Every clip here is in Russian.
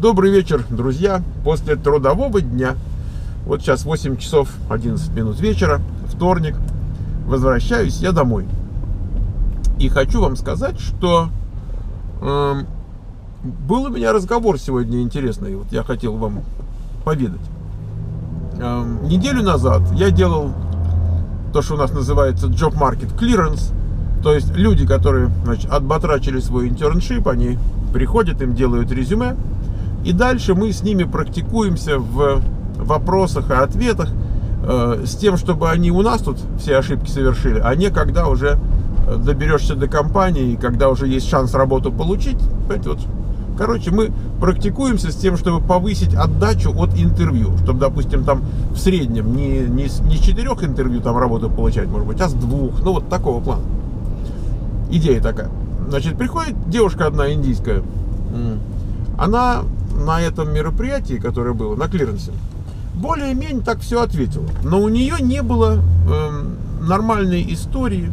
Добрый вечер, друзья. После трудового дня, вот сейчас 8 часов 11 минут вечера, вторник, возвращаюсь я домой. И хочу вам сказать, что был у меня разговор сегодня интересный, вот я хотел вам поведать. Неделю назад я делал то, что у нас называется Job Market Clearance, то есть люди, которые, значит, отбатрачили свой интерншип, они приходят, им делают резюме, и дальше мы с ними практикуемся в вопросах и ответах, с тем, чтобы они у нас тут все ошибки совершили, а не когда уже доберешься до компании, и когда уже есть шанс работу получить. Вот. Короче, мы практикуемся с тем, чтобы повысить отдачу от интервью, чтобы, допустим, там в среднем не с 4 интервью там работу получать, может быть, а с 2, ну вот такого плана. Идея такая. Значит, приходит девушка одна индийская, она на этом мероприятии, которое было, на клиренсе, более-менее так все ответила, но у нее не было нормальной истории,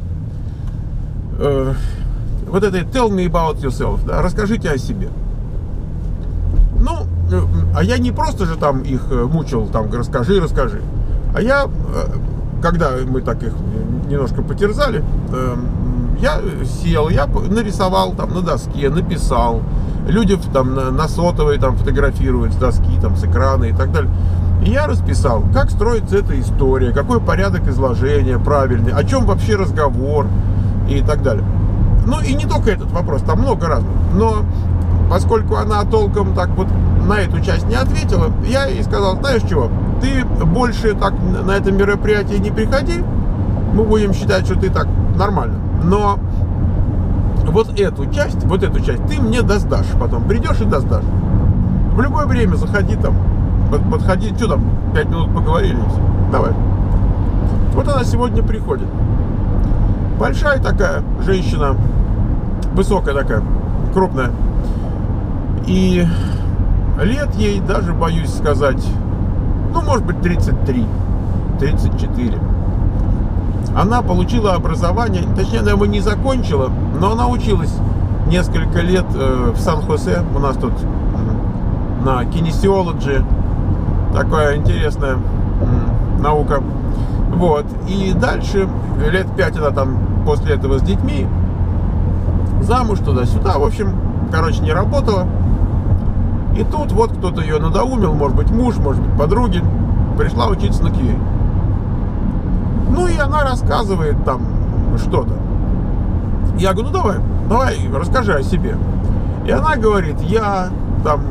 вот этой tell me about yourself, да, расскажите о себе. Ну, а я не просто же там их мучил, там, расскажи. А я, когда мы так их немножко потерзали, я сел, я нарисовал там на доске, написал. Люди там на сотовой там фотографируют с доски, там с экрана и так далее. И я расписал, как строится эта история, какой порядок изложения правильный, о чем вообще разговор и так далее. Ну и не только этот вопрос, там много разных. Но поскольку она толком так вот на эту часть не ответила, я ей сказал, знаешь чего, ты больше так на это мероприятие не приходи, мы будем считать, что ты так нормально. Но вот эту часть ты мне доздашь, потом придешь и доздашь. В любое время заходи там, подходи, что там, 5 минут поговорили, давай. Вот она сегодня приходит. Большая такая женщина, высокая такая, крупная. И лет ей, даже боюсь сказать, ну, может быть, 33, 34. Она получила образование, точнее, она его не закончила, но она училась несколько лет в Сан-Хосе. У нас тут на кинесиологи, такая интересная наука. Вот. И дальше, лет 5 она там после этого с детьми, замуж туда-сюда, в общем, короче, не работала. И тут вот кто-то ее надоумил, может быть, муж, может быть, подруги, пришла учиться на QA. Ну и она рассказывает там что-то. Я говорю, ну давай, расскажи о себе. И она говорит, я там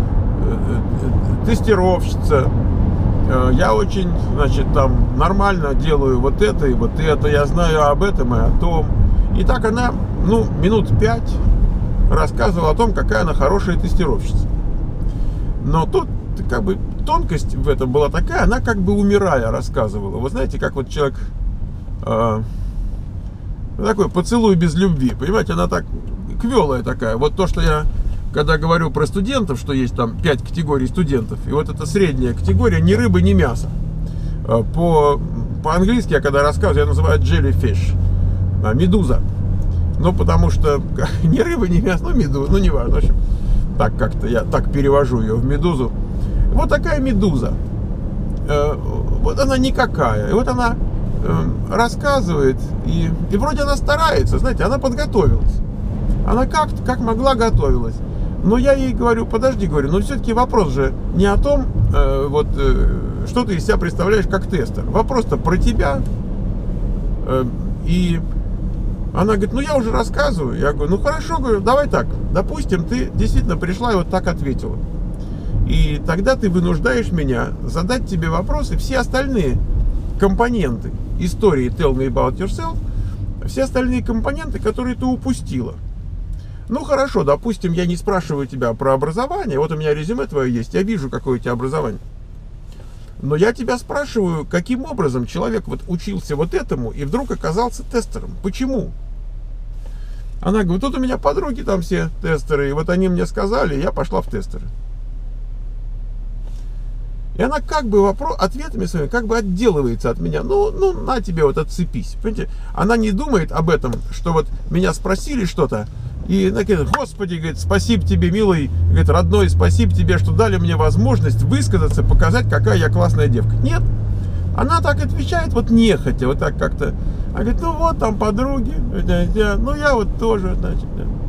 тестировщица, я очень, значит, там нормально делаю вот это и вот это, я знаю об этом и о том. И так она, ну, минут 5 рассказывала о том, какая она хорошая тестировщица. Но тут, как бы, тонкость в этом была такая, она как бы умирая рассказывала. Вы знаете, как вот человек такой поцелуй без любви, понимаете, она так квелая такая. Вот то, что я, когда говорю про студентов, что есть там 5 категорий студентов, и вот эта средняя категория ни рыбы, ни мяса. По-английски я когда рассказываю, я называю jellyfish, медуза. Ну, потому что ни рыба, ни мясо, ну, медуза, ну, неважно, в общем, так как-то я так перевожу ее в медузу. Вот такая медуза. Вот она никакая. И вот она рассказывает, и вроде она старается, знаете, она подготовилась. Она как могла готовилась. Но я ей говорю, подожди, говорю, но все-таки вопрос же не о том, что ты из себя представляешь как тестер. Вопрос-то про тебя. И она говорит, ну я уже рассказываю. Я говорю, ну хорошо, говорю, давай так. Допустим, ты действительно пришла и вот так ответила. И тогда ты вынуждаешь меня задать тебе вопросы, все остальные компоненты истории Tell me about yourself, все остальные компоненты, которые ты упустила. Ну хорошо, допустим, я не спрашиваю тебя про образование, вот у меня резюме твое есть, я вижу, какое у тебя образование. Но я тебя спрашиваю, каким образом человек вот учился вот этому и вдруг оказался тестером. Почему? Она говорит, тут у меня подруги там все тестеры, и вот они мне сказали, и я пошла в тестеры. И она как бы ответами своими как бы отделывается от меня. Ну, на тебе вот отцепись. Понимаете? Она не думает об этом, что вот меня спросили что-то, И она говорит: Господи, говорит, спасибо тебе, милый, говорит, родной, спасибо тебе, что дали мне возможность высказаться, показать, какая я классная девка. Нет. Она так отвечает, вот нехотя, вот так как-то. Она говорит: ну вот там подруги, ну я вот тоже, значит.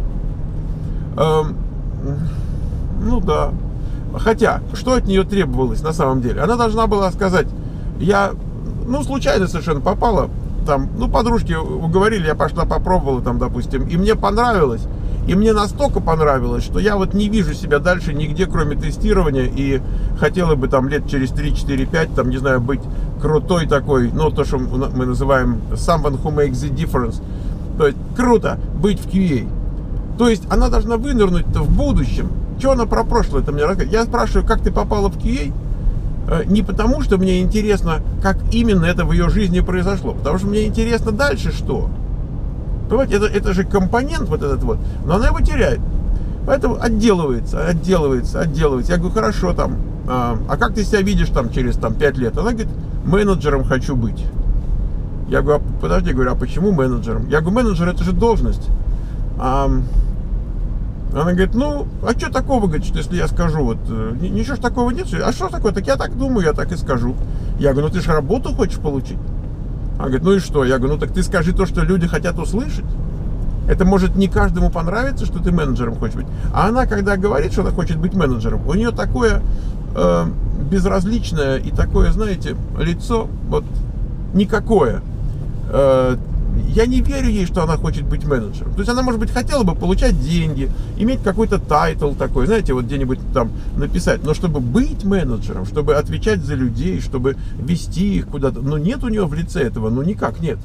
Ну да. Хотя, что от нее требовалось на самом деле? Она должна была сказать: я, ну, случайно совершенно попала, там, ну, подружки уговорили, я пошла попробовала там, допустим, и мне понравилось. И мне настолько понравилось, что я вот не вижу себя дальше нигде, кроме тестирования, и хотела бы там лет через 3, 4, 5, там, не знаю, быть крутой такой, ну, то, что мы называем someone who makes the difference. То есть, круто быть в QA. То есть, она должна вынырнуть-то в будущем. Что она про прошлое-то мне рассказывает? Я спрашиваю, как ты попала в QA? Не потому, что мне интересно, как именно это в ее жизни произошло, потому что мне интересно дальше что. Понимаете, это же компонент вот этот вот, но она его теряет. Поэтому отделывается. Я говорю: хорошо там, а как ты себя видишь там через 5 лет? Она говорит: менеджером хочу быть. Я говорю: подожди, говорю, а почему менеджером? Я говорю: менеджер — это же должность. Она говорит: ну, а что такого, говорит, что если я скажу, вот, ничего ж такого нет, а что такое? Так я так думаю, я так и скажу. Я говорю: ну ты же работу хочешь получить? Она говорит: ну и что? Я говорю: ну так ты скажи то, что люди хотят услышать. Это может не каждому понравиться, что ты менеджером хочешь быть. А она, когда говорит, что она хочет быть менеджером, у нее такое безразличное и такое, знаете, лицо, вот, никакое. Я не верю ей, что она хочет быть менеджером. То есть она, может быть, хотела бы получать деньги, иметь какой-то тайтл такой, знаете, вот где-нибудь там написать. Но чтобы быть менеджером, чтобы отвечать за людей, чтобы вести их куда-то, ну нет у нее в лице этого, ну никак нет.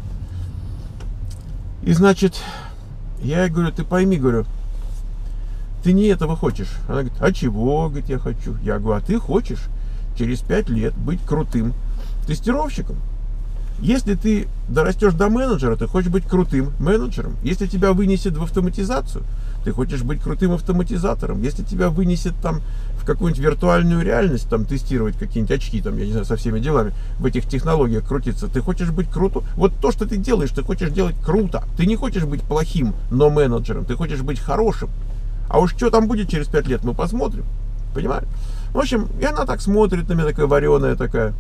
И значит, я ей говорю: ты пойми, говорю, ты не этого хочешь. Она говорит: а чего, говорит, я хочу? Я говорю: а ты хочешь через 5 лет быть крутым тестировщиком. Если ты дорастешь до менеджера, ты хочешь быть крутым менеджером. Если тебя вынесет в автоматизацию, ты хочешь быть крутым автоматизатором. Если тебя вынесет там в какую-нибудь виртуальную реальность, там тестировать какие-нибудь очки, там, я не знаю, со всеми делами, в этих технологиях крутиться, ты хочешь быть крутым. Вот то, что ты делаешь, ты хочешь делать круто. Ты не хочешь быть плохим, но менеджером. Ты хочешь быть хорошим. А уж что там будет через 5 лет, мы посмотрим. Понимаешь? В общем, и она так смотрит на меня, такая вареная такая.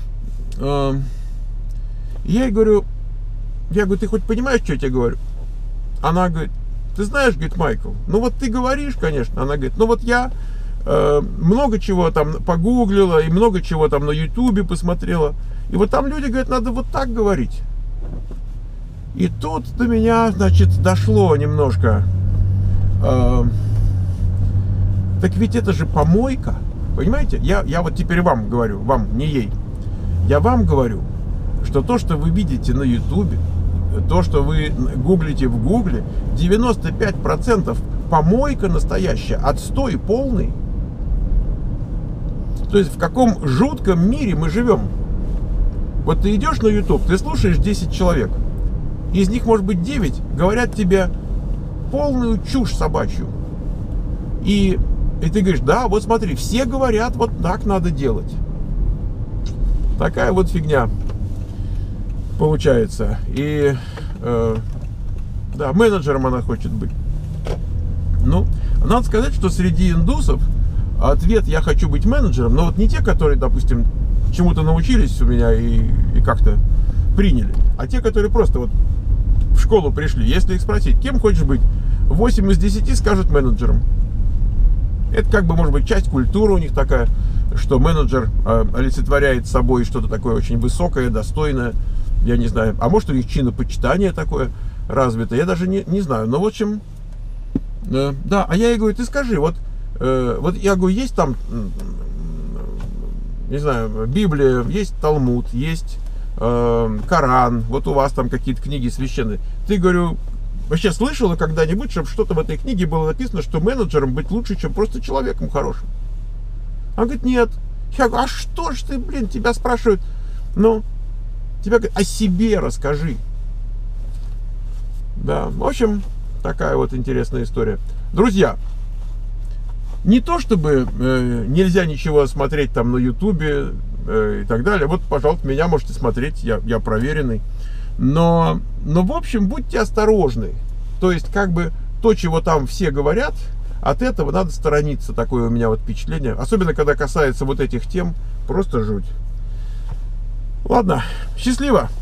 Я ей говорю: ты хоть понимаешь, что я тебе говорю? Она говорит: ты знаешь, говорит, Майкл, ну вот ты говоришь, конечно. Она говорит: ну вот я много чего там погуглила и много чего там на ютубе посмотрела. И вот там люди говорят, надо вот так говорить. И тут до меня, значит, дошло немножко. Так ведь это же помойка. Понимаете? Я вот теперь вам говорю, вам, не ей. Я вам говорю, что то, что вы видите на ютубе, то, что вы гуглите в гугле, 95% помойка настоящая, отстой полный. То есть в каком жутком мире мы живем. Вот ты идешь на YouTube, ты слушаешь 10 человек, из них, может быть, 9 говорят тебе полную чушь собачью. И ты говоришь: да, вот смотри, все говорят, вот так надо делать. Такая вот фигня получается. И да, менеджером она хочет быть. Ну, надо сказать, что среди индусов ответ «я хочу быть менеджером», но вот не те, которые, допустим, чему-то научились у меня и как-то приняли, а те, которые просто вот в школу пришли. Если их спросить, кем хочешь быть, 8 из 10 скажут менеджером. Это как бы, может быть, часть культуры у них такая, что менеджер олицетворяет собой что-то такое очень высокое, достойное, я не знаю. А может, у них чинопочитание такое развито, я даже не знаю. Но, в общем, да, а я ей говорю: ты скажи, вот я говорю, есть там, не знаю, Библия, есть Талмуд, есть Коран, вот у вас там какие-то книги священные. Ты, говорю, вообще слышала когда-нибудь, чтобы что-то в этой книге было написано, что менеджером быть лучше, чем просто человеком хорошим? Она говорит: нет. Я говорю: а что ж ты, блин, тебя спрашивают, ну, тебя говорят, о себе расскажи. Да, в общем, такая вот интересная история. Друзья, не то чтобы нельзя ничего смотреть там на ютубе и так далее. Вот, пожалуйста, меня можете смотреть, я проверенный. Но в общем, будьте осторожны. То есть, как бы, то, чего там все говорят, от этого надо сторониться. Такое у меня вот впечатление. Особенно, когда касается вот этих тем, просто жуть. Ладно, счастливо!